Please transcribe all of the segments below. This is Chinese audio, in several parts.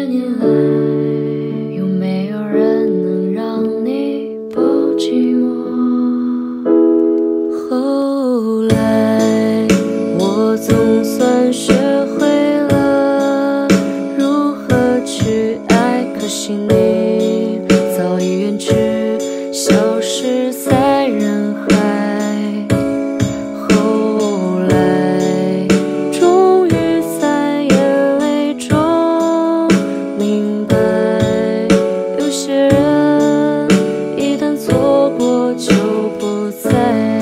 年来，有没有人能让你不寂寞？后来，我总算学会了如何去爱，可惜你早已远去，消失在人海。后来，终于在眼泪中明白，有些人一旦错过就不再。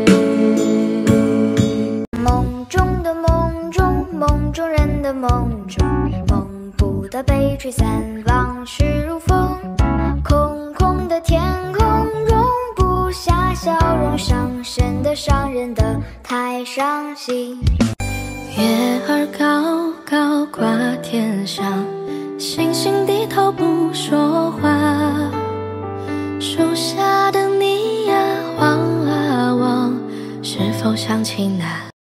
梦中的梦中，梦中人的梦中，梦不到被吹散，往事如风。空空的天空容不下笑容，伤神的伤人的太伤心。 月儿高高挂天上，星星低头不说话。树下的你呀，望啊望，是否想起那